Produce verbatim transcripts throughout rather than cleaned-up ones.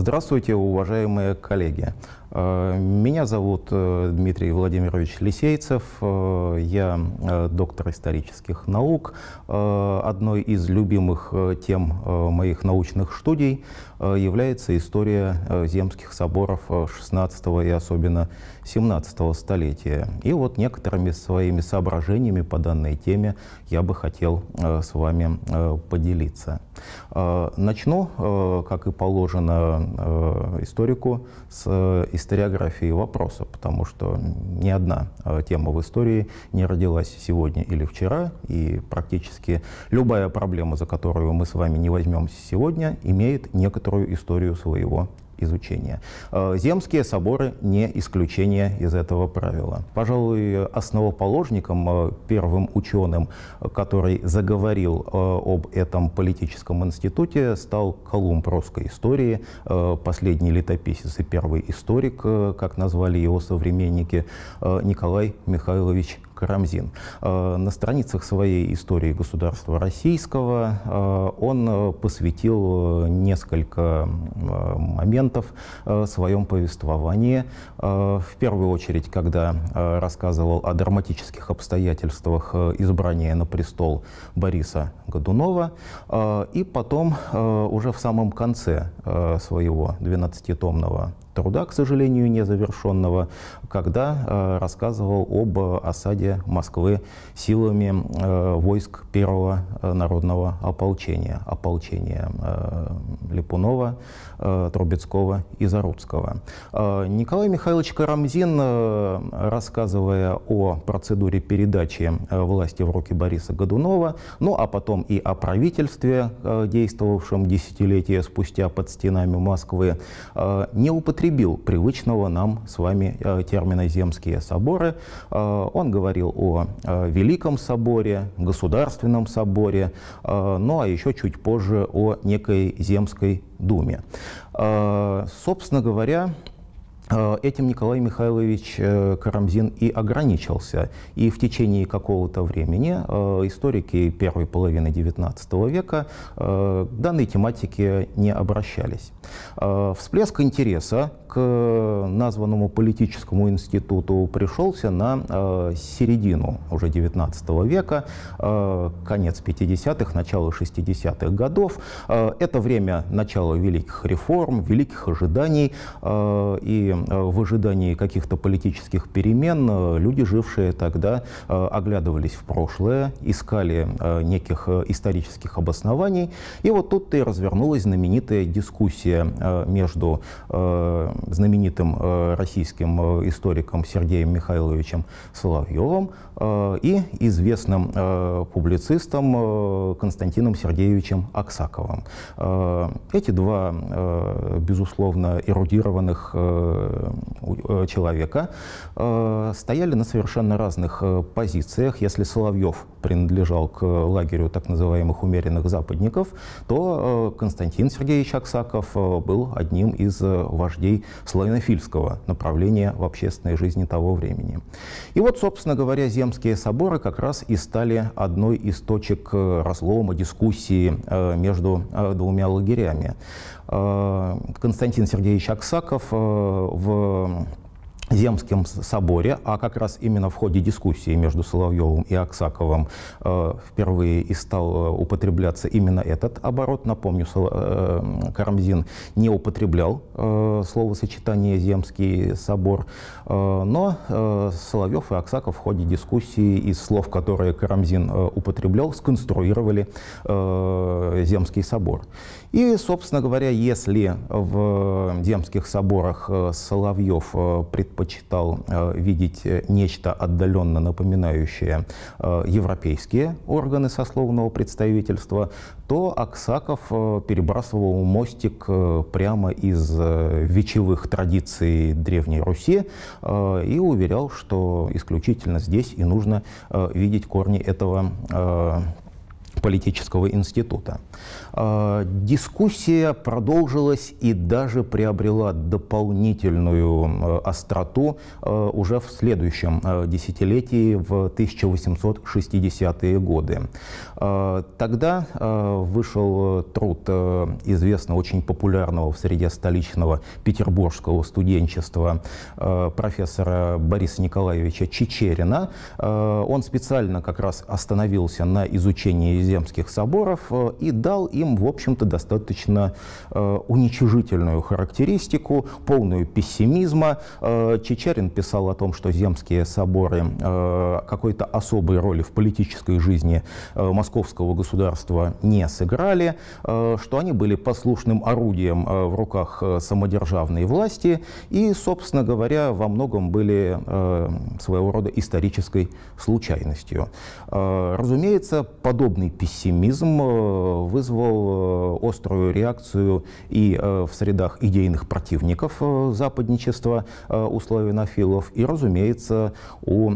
Здравствуйте, уважаемые коллеги. Меня зовут Дмитрий Владимирович Лисейцев, я доктор исторических наук. Одной из любимых тем моих научных студий является история земских соборов шестнадцатого и особенно семнадцатого столетия. И вот некоторыми своими соображениями по данной теме я бы хотел с вами поделиться. Начну, как и положено историку, с историографии вопроса, потому что ни одна тема в истории не родилась сегодня или вчера, и практически любая проблема, за которую мы с вами не возьмемся сегодня, имеет некоторую историю своего изучения. Земские соборы не исключение из этого правила. Пожалуй, основоположником, первым ученым, который заговорил об этом политическом институте, стал Колумб русской истории, последний летописец и первый историк, как назвали его современники, Николай Михайлович Карамзин. На страницах своей истории государства российского он посвятил несколько моментов в своем повествовании. В первую очередь, когда рассказывал о драматических обстоятельствах избрания на престол Бориса Годунова, и потом уже в самом конце своего двенадцатитомного труда, к сожалению, незавершенного, когда э, рассказывал об осаде Москвы силами э, войск Первого народного ополчения, ополчения э, Липунова, э, Трубецкого и Заруцкого. Э, Николай Михайлович Карамзин, э, рассказывая о процедуре передачи э, власти в руки Бориса Годунова, ну а потом и о правительстве, э, действовавшем десятилетия спустя под стенами Москвы, э, не употреблял употребил привычного нам с вами э, термина «земские соборы». Э, он говорил о э, Великом соборе, Государственном соборе, э, ну а еще чуть позже о некой земской думе. Э, собственно говоря, этим Николай Михайлович Карамзин и ограничился. И в течение какого-то времени историки первой половины девятнадцатого века к данной тематике не обращались. Всплеск интереса к названному политическому институту пришелся на середину уже девятнадцатого века, конец пятидесятых, начало шестидесятых годов. Это время начала великих реформ, великих ожиданий, и в ожидании каких-то политических перемен люди, жившие тогда, оглядывались в прошлое, искали неких исторических обоснований. И вот тут-то и развернулась знаменитая дискуссия между знаменитым российским историком Сергеем Михайловичем Соловьевым и известным публицистом Константином Сергеевичем Аксаковым. Эти два, безусловно, эрудированных человека стояли на совершенно разных позициях. Если Соловьев принадлежал к лагерю так называемых умеренных западников, то Константин Сергеевич Аксаков был одним из вождей славянофильского направления в общественной жизни того времени. И вот, собственно говоря, земские соборы как раз и стали одной из точек разлома, дискуссии между двумя лагерями. Константин Сергеевич Аксаков в Земском соборе, а как раз именно в ходе дискуссии между Соловьевым и Аксаковым э, впервые и стал употребляться именно этот оборот. Напомню, Сол, э, Карамзин не употреблял э, словосочетание «Земский собор», э, но э, Соловьев и Аксаков в ходе дискуссии из слов, которые Карамзин э, употреблял, сконструировали э, Земский собор. И, собственно говоря, если в Земских соборах Соловьев предполагал, предпочитал э, видеть нечто отдаленно напоминающее э, европейские органы сословного представительства, то Аксаков э, перебрасывал мостик э, прямо из э, вечевых традиций Древней Руси э, и уверял, что исключительно здесь и нужно э, видеть корни этого э, политического института. Дискуссия продолжилась и даже приобрела дополнительную остроту уже в следующем десятилетии, в тысяча восемьсот шестидесятые годы. Тогда вышел труд известного, очень популярного в среде столичного петербургского студенчества профессора Бориса Николаевича Чичерина. Он специально как раз остановился на изучении земских соборов и дал им, в общем-то, достаточно уничижительную характеристику, полную пессимизма. Чичерин писал о том, что земские соборы какой-то особой роли в политической жизни московского государства не сыграли, что они были послушным орудием в руках самодержавной власти и, собственно говоря, во многом были своего рода исторической случайностью. Разумеется, подобный пессимизм вызвал острую реакцию и в средах идейных противников западничества у славянофилов, и, разумеется, у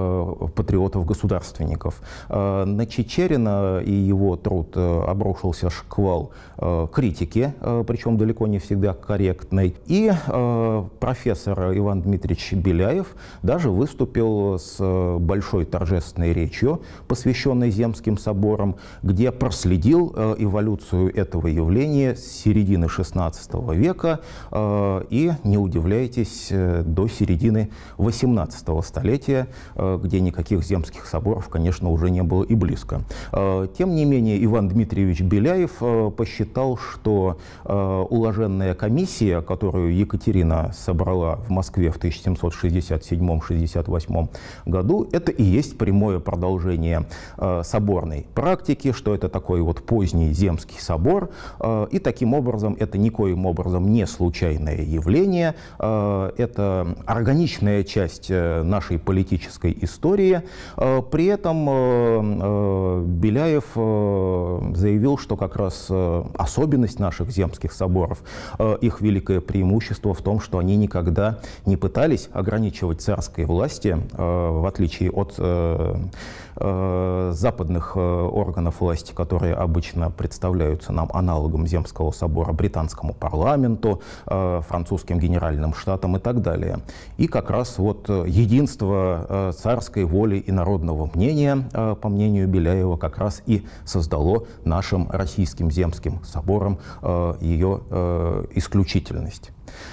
патриотов-государственников. На Чичерина и его труд обрушился шквал критики, причем далеко не всегда корректной. И профессор Иван Дмитриевич Беляев даже выступил с большой торжественной речью, посвященной земским соборам, где проследил эволюцию этого явления с середины шестнадцатого века и, не удивляйтесь, до середины восемнадцатого столетия, где никаких земских соборов, конечно, уже не было и близко. Тем не менее, Иван Дмитриевич Беляев посчитал, что уложенная комиссия, которую Екатерина собрала в Москве в тысяча семьсот шестьдесят седьмом — шестьдесят восьмом году, это и есть прямое продолжение соборной практики, что это такой вот поздний земский собор, и таким образом это никоим образом не случайное явление, это органичная часть нашей политической истории. При этом Беляев заявил, что как раз особенность наших земских соборов, их великое преимущество в том, что они никогда не пытались ограничивать царской власти, в отличие от западных органов власти, которые обычно представляются нам аналогом Земского собора, британскому парламенту, французским генеральным штатам и так далее. И как раз вот единство царской воли и народного мнения, по мнению Беляева, как раз и создало нашим российским Земским собором ее исключительность.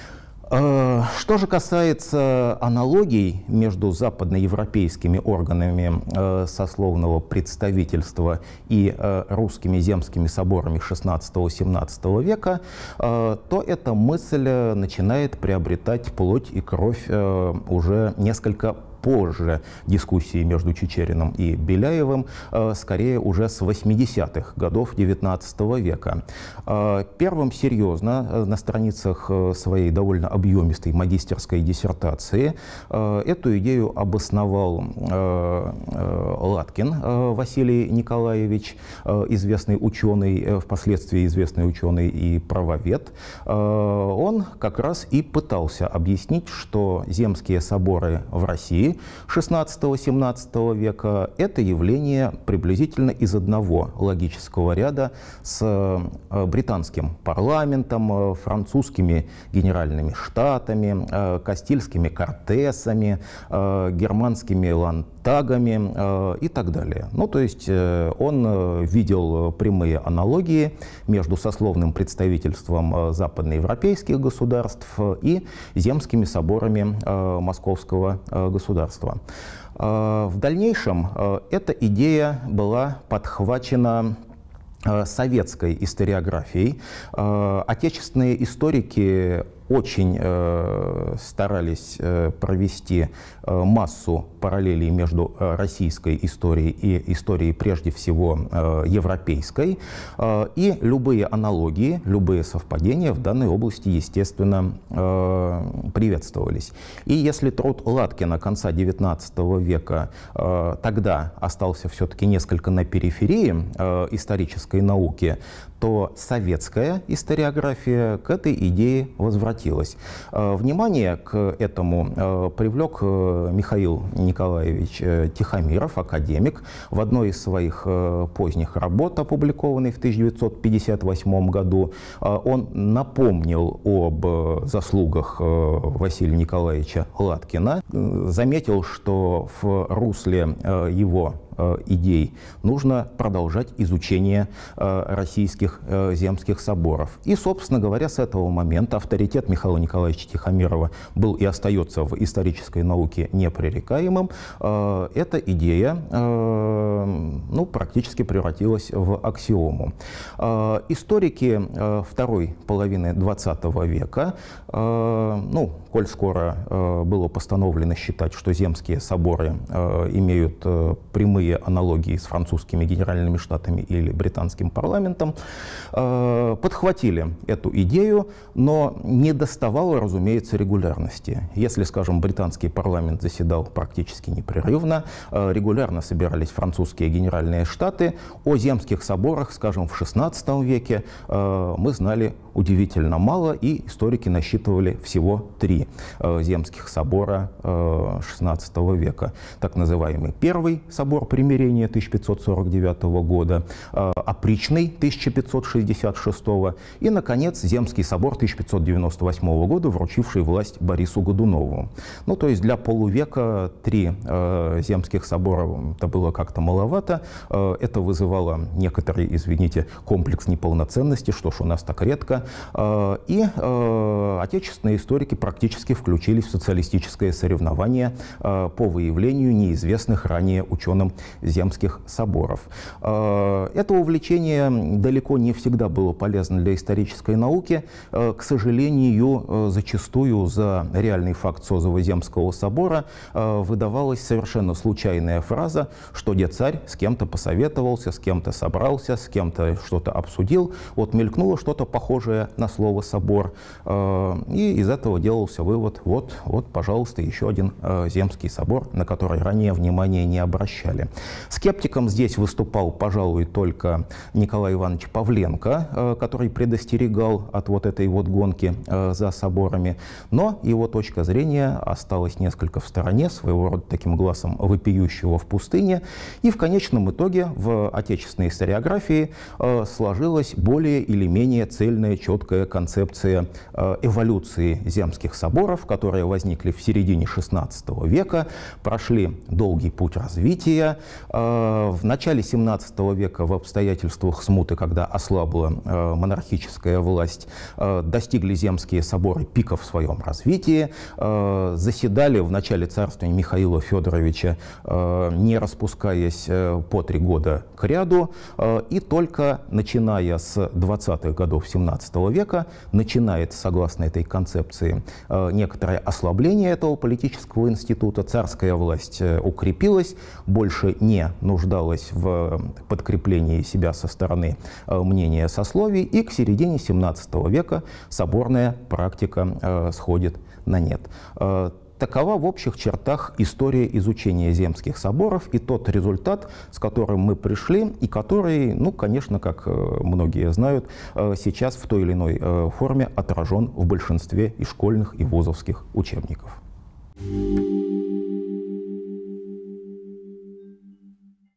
Что же касается аналогий между западноевропейскими органами сословного представительства и русскими земскими соборами шестнадцатого-семнадцатого века, то эта мысль начинает приобретать плоть и кровь уже несколько позже дискуссии между Чичериным и Беляевым, скорее уже с восьмидесятых годов девятнадцатого века. Первым серьезно на страницах своей довольно объемистой магистерской диссертации эту идею обосновал Латкин Василий Николаевич, известный ученый, впоследствии известный ученый и правовед. Он как раз и пытался объяснить, что земские соборы в России шестнадцатого-семнадцатого века – это явление приблизительно из одного логического ряда с британским парламентом, французскими генеральными штатами, кастильскими кортесами, германскими ландтагами и так далее. Ну, то есть он видел прямые аналогии между сословным представительством западноевропейских государств и земскими соборами московского государства. В дальнейшем эта идея была подхвачена советской историографией. Отечественные историки очень э, старались э, провести э, массу параллелей между э, российской историей и историей прежде всего э, европейской. Э, и любые аналогии, любые совпадения в данной области, естественно, э, приветствовались. И если труд Латкина конца девятнадцатого века э, тогда остался все-таки несколько на периферии э, исторической науки, то советская историография к этой идее возвратилась. превратилась. Внимание к этому привлек Михаил Николаевич Тихомиров, академик, в одной из своих поздних работ, опубликованной в тысяча девятьсот пятьдесят восьмом году. Он напомнил об заслугах Василия Николаевича Латкина, заметил, что в русле его идей нужно продолжать изучение российских земских соборов. И, собственно говоря, с этого момента авторитет Михаила Николаевича Тихомирова был и остается в исторической науке непререкаемым. Эта идея ну, практически превратилась в аксиому. Историки второй половины двадцатого века, ну, коль скоро было постановлено считать, что земские соборы имеют прямые аналогии с французскими генеральными штатами или британским парламентом, подхватили эту идею, но не доставало, разумеется, регулярности. Если, скажем, британский парламент заседал практически непрерывно, регулярно собирались французские генеральные штаты, о земских соборах, скажем, в шестнадцатом веке мы знали удивительно мало, и историки насчитывали всего три земских собора шестнадцатого века. Так называемый Первый собор примирения тысяча пятьсот сорок девятого года, Опричный тысяча пятьсот шестьдесят шестого и, наконец, Земский собор тысяча пятьсот девяносто восьмого года, вручивший власть Борису Годунову. Ну, то есть для полувека три э, земских собора это было как-то маловато. Э, это вызывало некоторый, извините, комплекс неполноценности, что ж у нас так редко. Э, и э, отечественные историки практически включились в социалистическое соревнование э, по выявлению неизвестных ранее ученым земских соборов. Э, это увлечение далеко не всегда было полезно для исторической науки. Э, к сожалению, э, зачастую за реальный факт созыва Земского собора э, выдавалась совершенно случайная фраза, что где царь с кем-то посоветовался, с кем-то собрался, с кем-то что-то обсудил. Вот мелькнуло что-то похожее на слово «собор». Э, и из этого делался вывод, вот, вот, пожалуйста, еще один э, Земский собор, на который ранее внимания не обращали. Скептиком здесь выступал, пожалуй, только Николай Иванович Павленко, э, который предостерегал от вот этой вот гонки э, за соборами, но его точка зрения осталась несколько в стороне, своего рода таким глазом вопиющего в пустыне, и в конечном итоге в отечественной историографии э, сложилась более или менее цельная, четкая концепция э, эволюции земских соборов, которые возникли в середине шестнадцатого века, прошли долгий путь развития. Э, в начале семнадцатого века в обстоятельствах смуты, когда ослабла э, монархическая власть, э, достигли земские соборы пика в своем развитии, э, заседали в начале царствования Михаила Федоровича, э, не распускаясь э, по три года к ряду, э, и только начиная с двадцатых годов семнадцатого века начинает, согласно этой концепции, э, некоторое ослабление этого политического института. Царская власть э, укрепилась, больше не нуждалась в подкреплении себя со стороны э, мнения сословий, и к середине семнадцатого века соборная практика э, сходит на нет. Э, Такова в общих чертах история изучения земских соборов и тот результат, с которым мы пришли, и который, ну, конечно, как многие знают, сейчас в той или иной форме отражен в большинстве и школьных, и вузовских учебников.